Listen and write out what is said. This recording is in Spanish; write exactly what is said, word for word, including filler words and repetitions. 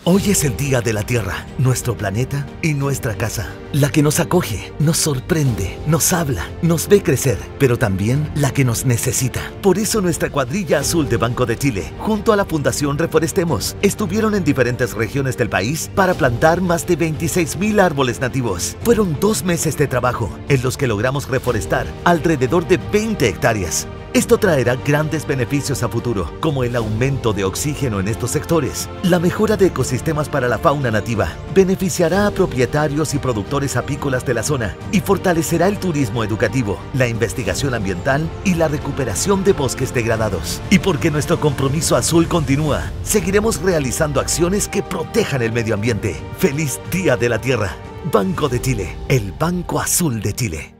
Hoy es el Día de la Tierra, nuestro planeta y nuestra casa. La que nos acoge, nos sorprende, nos habla, nos ve crecer, pero también la que nos necesita. Por eso nuestra cuadrilla azul de Banco de Chile, junto a la Fundación Reforestemos, estuvieron en diferentes regiones del país para plantar más de veintiséis mil árboles nativos. Fueron dos meses de trabajo en los que logramos reforestar alrededor de veinte hectáreas. Esto traerá grandes beneficios a futuro, como el aumento de oxígeno en estos sectores, la mejora de ecosistemas para la fauna nativa, beneficiará a propietarios y productores apícolas de la zona y fortalecerá el turismo educativo, la investigación ambiental y la recuperación de bosques degradados. Y porque nuestro compromiso azul continúa, seguiremos realizando acciones que protejan el medio ambiente. ¡Feliz Día de la Tierra! Banco de Chile, el Banco Azul de Chile.